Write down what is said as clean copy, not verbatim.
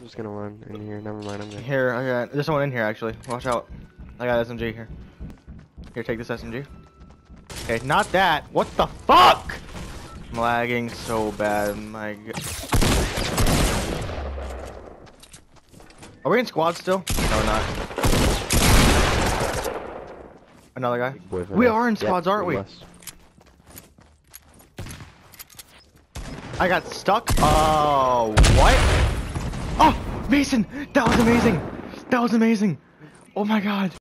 just gonna run in here. Never mind, I'm good. Here, I got. There's someone in here actually. Watch out. I got SMG here. Here, take this SMG. Okay, not that. What the fuck? I'm lagging so bad. My God. Are we in squad still? No, we're not. Another guy. We are in squads, aren't we? I got stuck. Oh, what? Oh, Mason, that was amazing. That was amazing. Oh my God.